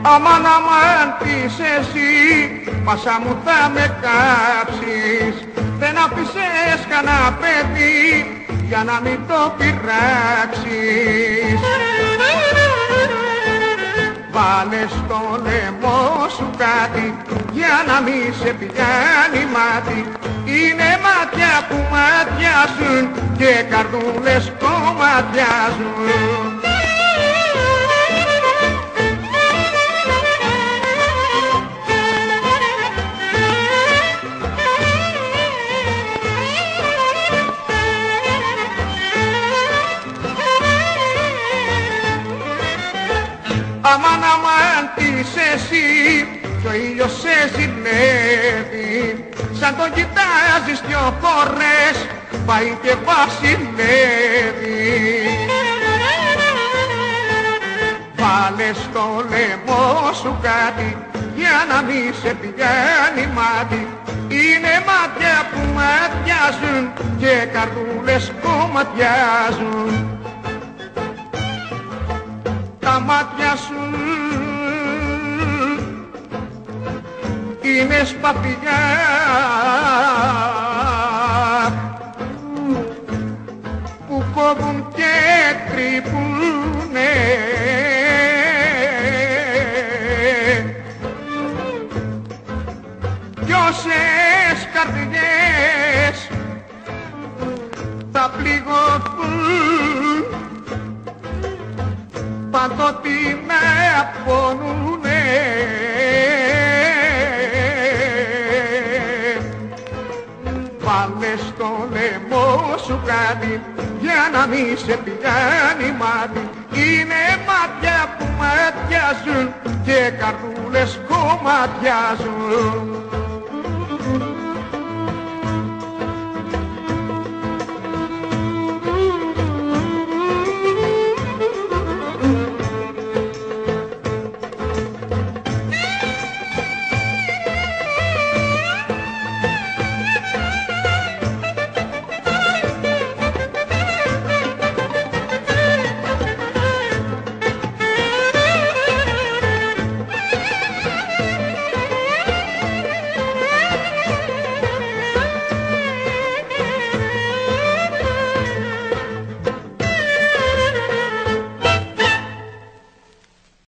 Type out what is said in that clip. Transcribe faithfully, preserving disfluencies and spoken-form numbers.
Αμάν αμάν τις εσύ, πάσα μου θα με κάψεις. Δεν άφησες κανένα παιδί για να μην το πειράξεις. Βάλε στο λαιμό σου κάτι για να μη σε πιάνει μάτι. Είναι μάτια που ματιάζουν και καρδούλες κομματιάζουν. Αμάν αμάν τις εσύ, κι ο ήλιος σε ζηλεύει. Σαν τον κοιτάζεις δυο φορές, πάει και βασιλεύει. Βάλε στο λαιμό σου κάτι για να μη σε πιάνει μάτι. Είναι μάτια που ματιάζουν και καρδούλες κομματιάζουν. Τα μάτια σου είναι σπαθιά που κόβουν και τρυπούνε. Κι όσες καρδιές θα πληγωθούν παντότι με πόνουνε. Βάλε στο λαιμό σου κάτι για να μη σε πιάνει μάτι. Είναι μάτια που ματιάζουν και καρδούλες κομματιάζουν.